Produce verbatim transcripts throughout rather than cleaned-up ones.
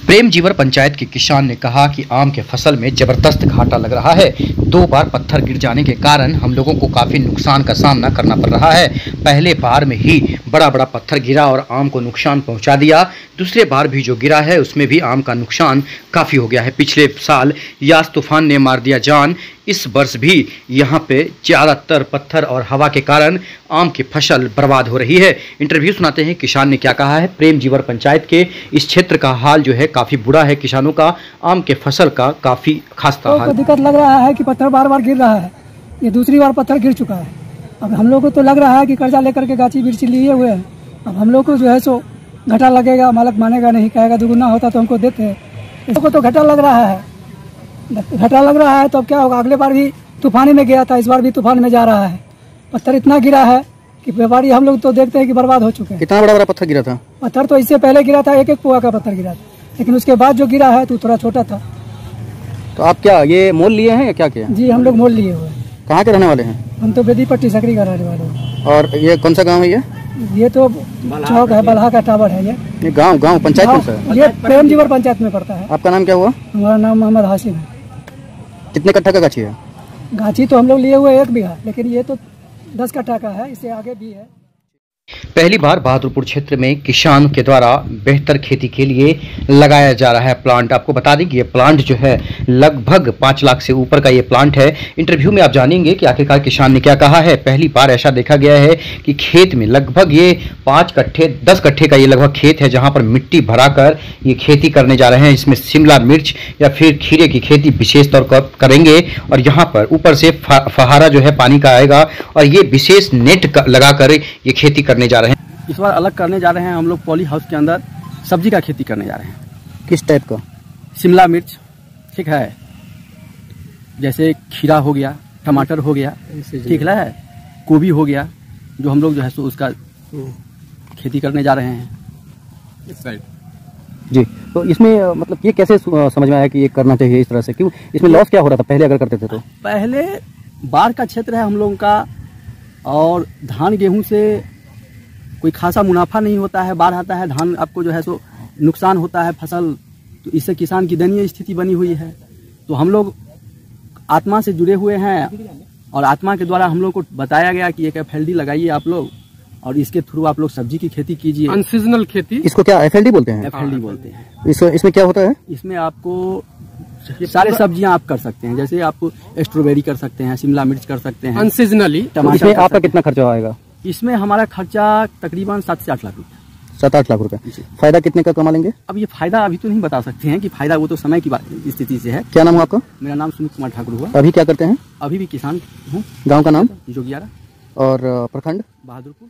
प्रेम जीवर पंचायत के किसान ने कहा कि आम के फसल में जबरदस्त घाटा लग रहा है। दो बार पत्थर गिर जाने के कारण हम लोगों को काफी नुकसान का सामना करना पड़ रहा है। पहले बार में ही बड़ा बड़ा पत्थर गिरा और आम को नुकसान पहुंचा दिया। दूसरे बार भी जो गिरा है उसमें भी आम का नुकसान काफी हो गया है। पिछले साल यास तूफान ने मार दिया जान। इस वर्ष भी यहाँ पे ज्यादातर पत्थर और हवा के कारण आम की फसल बर्बाद हो रही है। इंटरव्यू सुनाते हैं किसान ने क्या कहा है। प्रेम जीवर पंचायत के इस क्षेत्र का हाल जो है काफी बुरा है। किसानों का आम के फसल का काफी खास्ता हाल। तो दिक्कत लग रहा है कि पत्थर बार बार गिर रहा है। ये दूसरी बार पत्थर गिर चुका है। अब हम लोग को तो लग रहा है कि कर्जा लेकर के गाची बिरची लिए हुए हैं। अब हम लोग को जो है सो घाटा लगेगा। मालिक मानेगा नहीं, कहेगा दुगुना होता तो हमको देते हैं। इसको तो घाटा लग रहा है, घाटा लग रहा है। तो अब क्या होगा? अगले बार भी तूफानी में गया था, इस बार भी तूफान में जा रहा है। पत्थर इतना गिरा है कि व्यापारी हम लोग तो देखते हैं कि बर्बाद हो चुके हैं। कितना बड़ा बड़ा पत्थर गिरा था? पत्थर तो इससे पहले गिरा था, एक एक पुआ का पत्थर गिरा था, लेकिन उसके बाद जो गिरा है तो थोड़ा छोटा था। तो आप क्या ये मोल लिए हैं या क्या किया? जी हम लोग मोल लिए हुए हैं। कहाँ के रहने वाले हैं? हम तो बेदी पट्टी सकरी का रहने वाले हैं। और ये कौन सा गाँव है? ये ये तो चौक है, बल्हा का टावर है। ये ये गाँव गाँव पंचायत कौन सा है? ये प्रेम जीवर पंचायत में पड़ता है। आपका नाम क्या हुआ? हमारा नाम मोहम्मद हाशिम है। कितने कट्ठा का गाछी है? गाछी तो हम लोग लिए हुए एक बीघा, लेकिन ये तो दस कट्ठा का है, इससे आगे भी है। पहली बार बहादुरपुर क्षेत्र में किसान के द्वारा बेहतर खेती के लिए लगाया जा रहा है प्लांट। आपको बता दें कि ये प्लांट जो है लगभग पाँच लाख से ऊपर का ये प्लांट है। इंटरव्यू में आप जानेंगे कि आखिरकार किसान ने क्या कहा है। पहली बार ऐसा देखा गया है कि खेत में लगभग ये पाँच कट्ठे दस कट्ठे का ये लगभग खेत है, जहाँ पर मिट्टी भराकर ये खेती करने जा रहे हैं। इसमें शिमला मिर्च या फिर खीरे की खेती विशेष तौर पर करेंगे और यहाँ पर ऊपर से फहारा जो है पानी का आएगा और ये विशेष नेट लगाकर ये खेती करने जा रहे हैं। इस बार अलग करने जा रहे हैं। हम लोग पॉली हाउस के अंदर सब्जी का खेती करने जा रहे हैं। किस टाइप का? शिमला मिर्च, ठीक है, जैसे खीरा हो गया, टमाटर हो गया, ठीक है, गोभी हो गया, जो हम लोग जो है सो उसका खेती करने जा रहे हैं इस साइड। जी, तो इसमें मतलब ये कैसे समझ में आया कि ये करना चाहिए इस तरह से? क्यों इसमें लॉस क्या हो रहा था पहले अगर करते थे तो? पहले बाढ़ का क्षेत्र है हम लोगों का और धान गेहूं से कोई खासा मुनाफा नहीं होता है। बाढ़ आता है, धान आपको जो है सो नुकसान होता है फसल, तो इससे किसान की दयनीय स्थिति बनी हुई है। तो हम लोग आत्मा से जुड़े हुए हैं और आत्मा के द्वारा हम लोग को बताया गया कि एक एफ एल डी लगाइए आप लोग और इसके थ्रू आप लोग सब्जी की खेती कीजिए। अनसीजनल खेती, इसको क्या एफ एल डी बोलते हैं? एफ एल डी बोलते हैं। इस, इसमें क्या होता है? इसमें आपको सारे सब्जियां आप कर सकते हैं, जैसे आप स्ट्रॉबेरी कर सकते हैं, शिमला मिर्च कर सकते हैं अनसीजनली। टमाटर। इसमें आपका कितना खर्चा आएगा? इसमें हमारा खर्चा तकरीबन सात से आठ लाख रुपए। सात आठ लाख रुपए। फायदा कितने का कमा लेंगे? अब ये फायदा अभी तो नहीं बता सकते हैं कि फायदा वो तो समय की स्थिति से है। क्या नाम है आपका? मेरा नाम सुमित कुमार ठाकुर हुआ। अभी क्या करते हैं? अभी भी किसान हूँ। गाँव का नाम? जोगियारा। और प्रखंड? बहादुरपुर।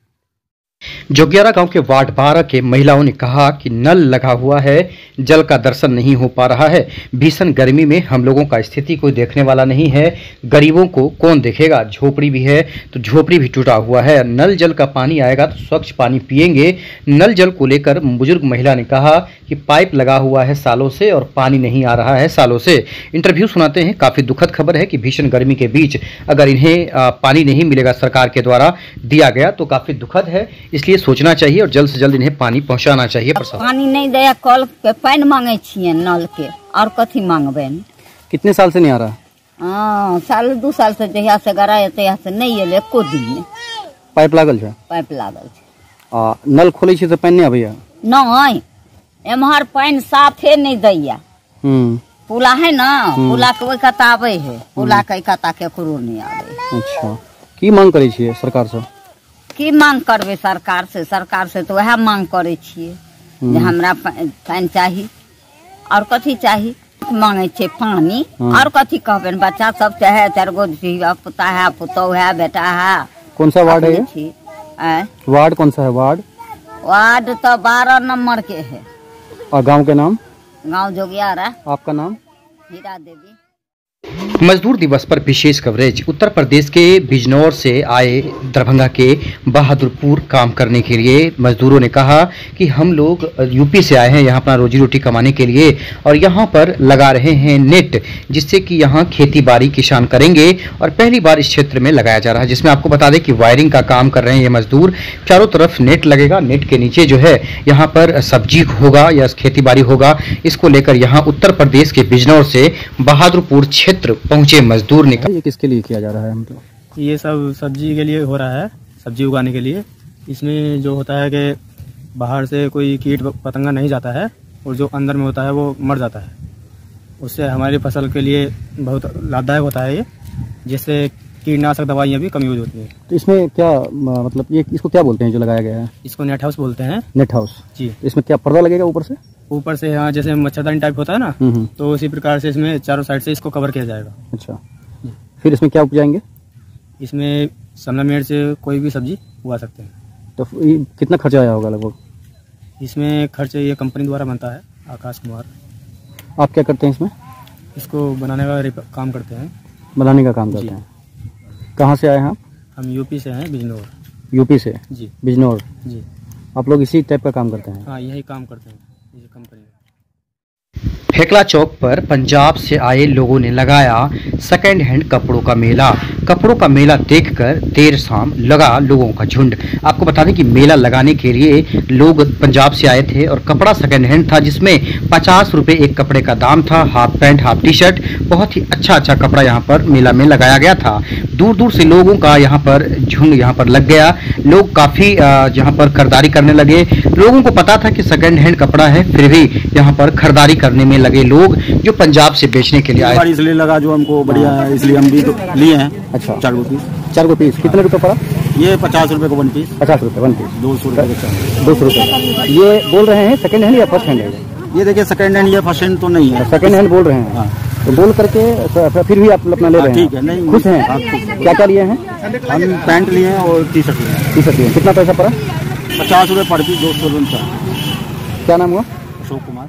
जोगियारा गांव के वार्ड बारह के महिलाओं ने कहा कि नल लगा हुआ है, जल का दर्शन नहीं हो पा रहा है। भीषण गर्मी में हम लोगों का स्थिति कोई देखने वाला नहीं है। गरीबों को कौन देखेगा? झोपड़ी भी है तो झोपड़ी भी टूटा हुआ है। नल जल का पानी आएगा तो स्वच्छ पानी पिएंगे। नल जल को लेकर बुजुर्ग महिला ने कहा कि पाइप लगा हुआ है सालों से और पानी नहीं आ रहा है सालों से। इंटरव्यू सुनाते हैं। काफ़ी दुखद खबर है कि भीषण गर्मी के बीच अगर इन्हें पानी नहीं मिलेगा सरकार के द्वारा दिया गया तो काफ़ी दुखद है। इसलिए सोचना चाहिए और जल्द से जल्द इन्हें पानी पहुंचाना चाहिए। पानी नहीं दे, कल के पानी मांगे छिए नल के, और कथी मांगबे? कितने साल से नहीं आ रहा? हाँ, साल दू साल से जहिया से गराए तहिया से नहीं एले एको दिन में। पाइप लागल है? पाइप लागल है। आ, नल खोले छी तो पानी नहीं आबैया? नहीं, एम्हर पानी साफे नहीं दैया। हम्म पुला है ना, पुला के ओई कता आबे है, पुला के कता केकरो नहीं आबे। अच्छा, की मांग करे छिए सरकार से? की मांग करबे सरकार से? सरकार से तो वह मांग करे छिए जे हमरा पानी चाही और कथी चाही। मांगे छे पानी और कथी कहबे? बच्चा सब चाहे, चार गो पुता है, पुतौ है, बेटा है। कौन सा वार्ड है ये? वार्ड कौन सा है? वार्ड वार्ड तो बारह नंबर के है। और गांव के नाम? गांव जोगियारा। आपका नाम? हीरा देवी। मजदूर दिवस पर विशेष कवरेज। उत्तर प्रदेश के बिजनौर से आए दरभंगा के बहादुरपुर काम करने के लिए मजदूरों ने कहा कि हम लोग यूपी से आए हैं यहाँ अपना रोजी रोटी कमाने के लिए और यहाँ पर लगा रहे हैं नेट, जिससे कि यहाँ खेती बाड़ी किसान करेंगे और पहली बार इस क्षेत्र में लगाया जा रहा है, जिसमें आपको बता दें कि वायरिंग का काम कर रहे हैं ये मजदूर। चारों तरफ नेट लगेगा, नेट के नीचे जो है यहाँ पर सब्जी होगा या खेती बाड़ी होगा। इसको लेकर यहाँ उत्तर प्रदेश के बिजनौर से बहादुरपुर क्षेत्र पहुंचे मजदूर ने कहा, ये किसके लिए किया जा रहा है? मतलब ये सब सब्जी के लिए हो रहा है, सब्जी उगाने के लिए। इसमें जो होता है कि बाहर से कोई कीट पतंगा नहीं जाता है और जो अंदर में होता है वो मर जाता है। उससे हमारी फसल के लिए बहुत लाभदायक होता है ये, जिससे कीटनाशक दवाइयाँ भी कम यूज होती है। तो इसमें क्या मतलब ये इसको क्या बोलते हैं जो लगाया गया है? इसको नेट हाउस बोलते हैं। नेट हाउस जी। इसमें क्या पर्दा लगेगा ऊपर से? ऊपर से हाँ, जैसे मच्छरदानी टाइप होता है ना, तो उसी प्रकार से इसमें चारों साइड से इसको कवर किया जाएगा। अच्छा, फिर इसमें क्या उपजाएंगे? इसमें शिमला मिर्च कोई भी सब्जी उगा सकते हैं। तो ये कितना खर्चा आया होगा लगभग? इसमें खर्च ये कंपनी द्वारा बनता है, आकाश कुमार। आप क्या करते हैं इसमें? इसको बनाने का रिप- काम करते हैं। बनाने का काम करते हैं। कहाँ से आए हैं आप? हम यूपी से हैं, बिजनौर। यूपी से? जी। बिजनौर। जी आप लोग इसी टाइप का काम करते हैं? हाँ, यही काम करते हैं ये कंपनी में। फेकला चौक पर पंजाब से आए लोगों ने लगाया सेकेंड हैंड कपड़ों का मेला। कपड़ों का मेला देखकर देर शाम लगा लोगों का झुंड। आपको बता दें कि मेला लगाने के लिए लोग पंजाब से आए थे और कपड़ा सेकेंड हैंड था, जिसमें पचास रुपए एक कपड़े का दाम था। Half pant, half T shirt, बहुत ही अच्छा अच्छा कपड़ा यहाँ पर मेला में लगाया गया था। दूर दूर से लोगों का यहाँ पर झुंड यहाँ पर लग गया। लोग काफ़ी यहाँ पर खरीदारी करने लगे। लोगों को पता था कि सेकेंड हैंड कपड़ा है, फिर भी यहाँ पर खरीदारी करने में लगे लोग जो पंजाब से बेचने के लिए आए। इसलिए लगा जो हमको बढ़िया है, इसलिए हम भी तो लिए हैं। अच्छा, चार गो पीस। चार गो पीस कितने रुपए पड़ा? ये पचास रुपए को वन पीस। पचास रुपए वन पीस। दो सौ रुपए का। दो सौ रुपए। ये बोल रहे हैं सेकेंड हैंड या फर्स्ट हैंड है? ये देखिए सेकंड हैंड, ये फर्स्ट हैंड तो नहीं है, सेकेंड हैंड बोल रहे हैं। हाँ। तो बोल करके फ- फिर भी आप अपना ले रहे हैं? ठीक है, नहीं खुश हैं? हाँ, खुश हैं। क्या क्या लिए हैं? हम पैंट लिए हैं और टी शर्ट लिए हैं। टी शर्ट लिए। कितना पैसा पड़ा? पचास रुपए पर पीस, दो सौ रुपये। क्या नाम हुआ? अशोक कुमार।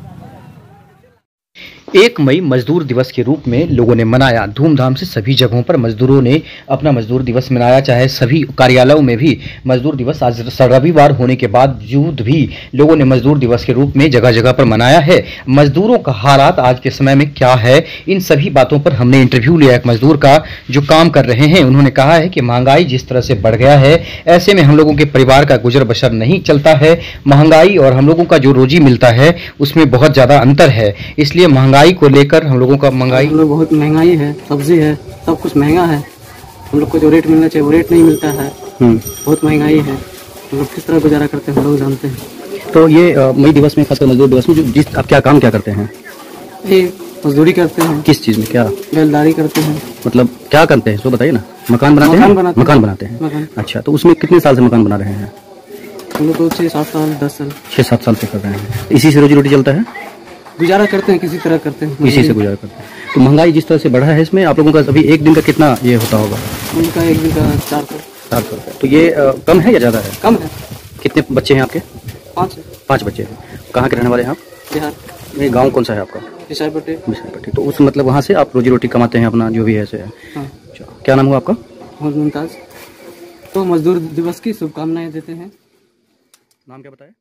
एक मई मजदूर दिवस के रूप में लोगों ने मनाया धूमधाम से। सभी जगहों पर मजदूरों ने अपना मजदूर दिवस मनाया, चाहे सभी कार्यालयों में भी मजदूर दिवस आज रविवार होने के बावजूद भी लोगों ने मजदूर दिवस के रूप में जगह जगह पर मनाया है। मजदूरों का हालात आज के समय में क्या है, इन सभी बातों पर हमने इंटरव्यू लिया एक मजदूर का जो काम कर रहे हैं। उन्होंने कहा है कि महंगाई जिस तरह से बढ़ गया है, ऐसे में हम लोगों के परिवार का गुजर बसर नहीं चलता है। महंगाई और हम लोगों का जो रोजी मिलता है उसमें बहुत ज़्यादा अंतर है, इसलिए महंगाई को लेकर हम लोगों का महंगाई हम लोग बहुत महंगाई है, सब्जी है, सब कुछ महंगा है। हम लोग को जो रेट मिलना चाहिए वो रेट नहीं मिलता है। बहुत महंगाई है। हम लोग किस तरह गुजारा करते हैं हम लोग जानते हैं। तो ये अ, मई दिवस में, खासकर मजदूर दिवस में, जो जिस आप क्या काम क्या करते हैं? ये मजदूरी करते हैं, किस चीज़ में? क्या बेलदारी करते हैं। मतलब क्या करते हैं सो बताइए ना। मकान बनाते मकान हैं? बनाते हैं। मकान बनाते हैं। मकान। अच्छा, तो उसमें कितने साल से मकान बना रहे हैं? हम लोग को छः सात साल दस साल छः सात साल से कर रहे हैं। इसी से रोजी रोटी चलता है? गुजारा करते हैं, किसी तरह करते हैं। इसी से गुजारा करते हैं। तो महंगाई जिस तरह से बढ़ा है, इसमें आप लोगों का अभी एक दिन का कितना ये होता होगा? उनका एक दिन का चार सौ चार सौ रुपये। तो ये अ, कम है या ज़्यादा है? कम है। कितने बच्चे हैं आपके? पाँच है। पाँच बच्चे हैं। कहाँ के रहने वाले हैं आप? बिहार। ये गाँव कौन सा है आपका? विशालपट्टी। विशालपट्टी। तो उस मतलब वहाँ से आप रोजी रोटी कमाते हैं अपना जो भी है ऐसे है। हाँ। अच्छा, क्या नाम हुआ आपका? मोहम्मद मुमताज। तो मजदूर दिवस की शुभकामनाएं देते हैं। नाम क्या बताया?